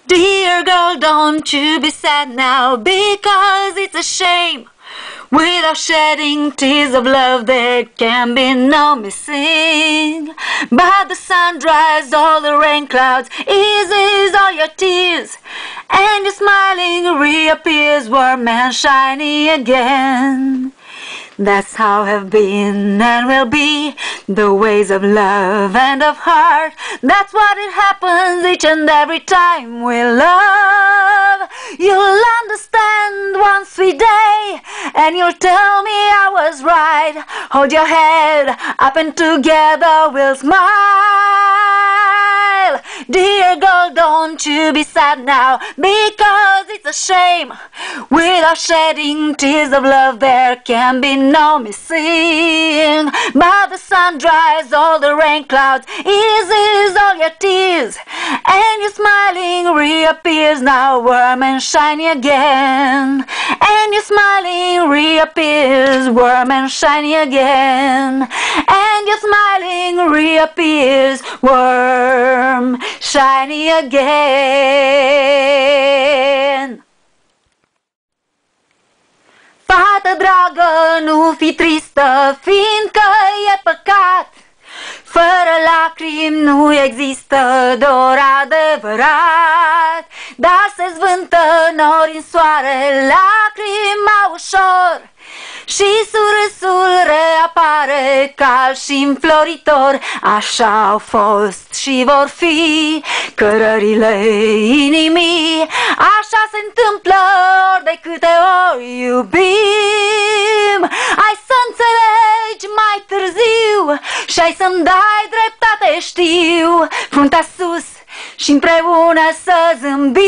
Dear girl, don't you be sad now, because it's a shame. Without shedding tears of love there can be no missing. But the sun dries all the rain clouds, eases all your tears, and your smiling reappears warm and shiny again. That's how have been and will be the ways of love and of heart. That's what it happens each and every time we love. You'll understand one sweet day, and you'll tell me I was right. Hold your head up and together we'll smile. Dear girl, don't you be sad now, because it's a shame. Without shedding tears of love there can be no missing. But the sun dries all the rain clouds, eases all your tears, and your smiling reappears now warm and shiny again. And your smiling reappears warm and shiny again. And your smiling reappears warm, shiny again. Fată dragă, nu fi tristă, fiindcă e păcat. Fără lacrimi nu există dor adevărat. Dar se zvântă nori în soare, lacrima ușor, și surâsul reapare cald și înfloritor. Așa au fost și vor fi cărările inimii. Așa se întâmplă ori de câte ori iubim. Ai să înțelegi mai târziu și ai să-mi dai dreptate, știu. Fruntea sus și împreună să zâmbim.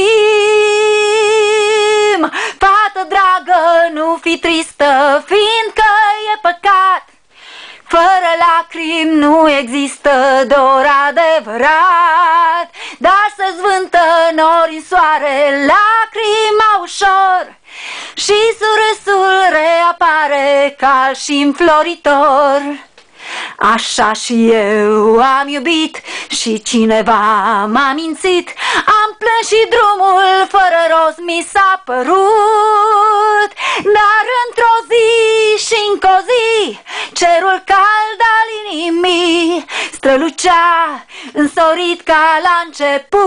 Fată dragă, nu fi tristă, fiindcă e păcat. Fără lacrimi nu există dor adevărat. Dar se zvântă nori în soare, lacrima ușor, și surâsul reapare cald și înfloritor. Așa și eu am iubit și cineva m-a mințit. Am plâns și drumul fără rost mi s-a părut. Dar într-o zi și încă o zi cerul cald al inimii strălucea însorit ca la început.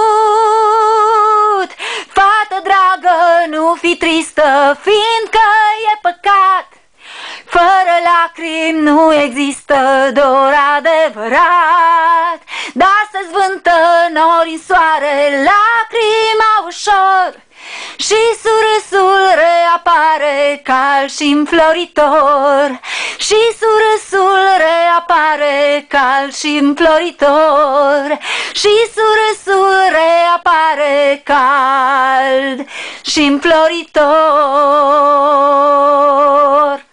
Fată dragă, nu fi tristă, fiindcă e păcat. Fără lacrimi nu există dor adevărat. Dar se zvântă nori în soare, lacrima ușor, și surâsul reapare cald și înfloritor. Și surâsul reapare cald și înfloritor. Și surâsul reapare cald și înfloritor.